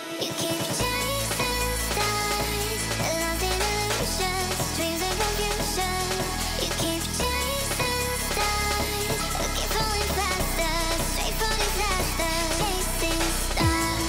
You keep chasing stars, lost in illusions, dreams and confusion. You keep chasing stars, keep falling faster, straight for disaster. Chasing stars.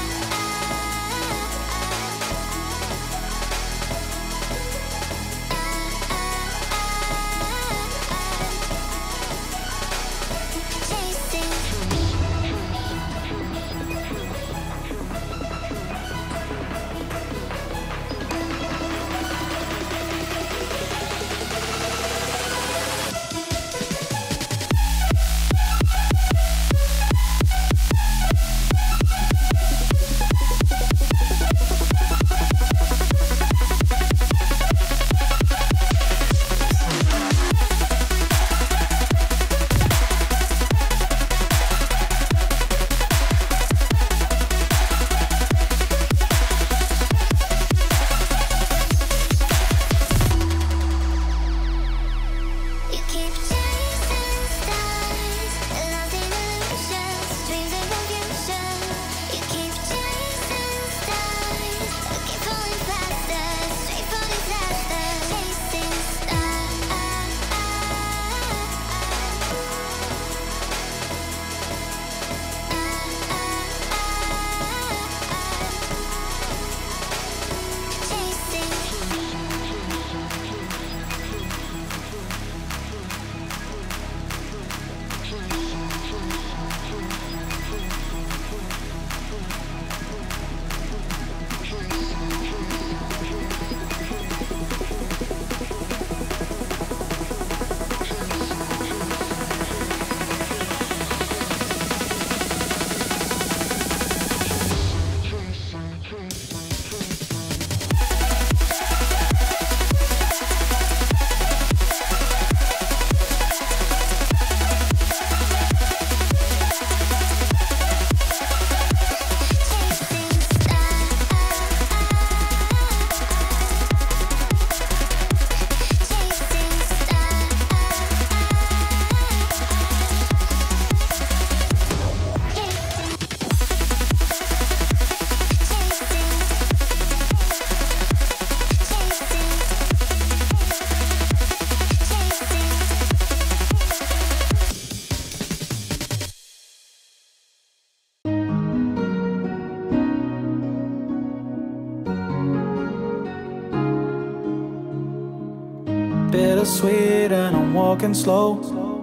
Bittersweet and I'm walking slow,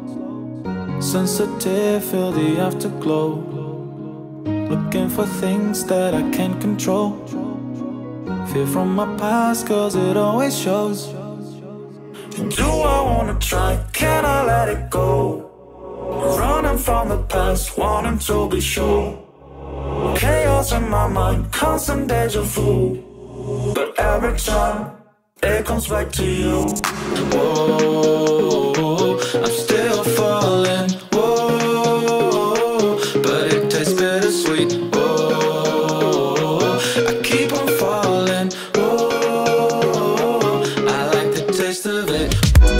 sensitive, feel the afterglow. Looking for things that I can't control. Fear from my past cause it always shows. Do I wanna try? Can I let it go? Running from the past, wanting to be sure. Chaos in my mind, constant deja vu. But every time it comes back to you. Whoa, I'm still falling. Whoa, but it tastes bittersweet. Whoa, I keep on falling. Whoa, I like the taste of it.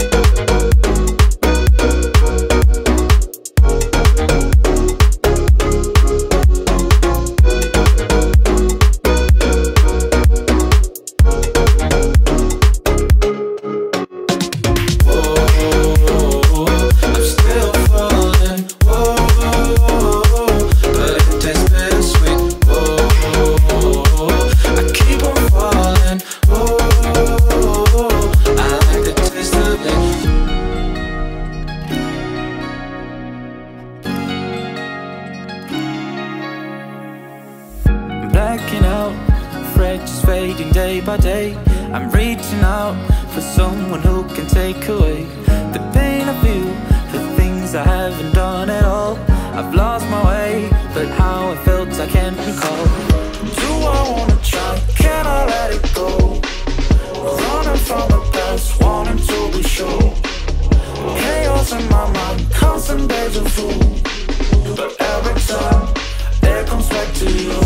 Blacking out, afraid just fading day by day. I'm reaching out for someone who can take away the pain I feel, the things I haven't done at all. I've lost my way, but how I felt I can't recall. Do I wanna try? Can I let it go? Running from the past, wanting to be sure. Chaos in my mind, constant deja vu. But every time it comes back to you.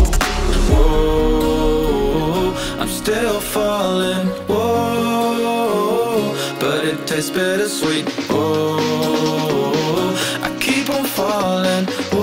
Whoa, I'm still falling. Whoa, but it tastes bittersweet. Whoa, I keep on falling.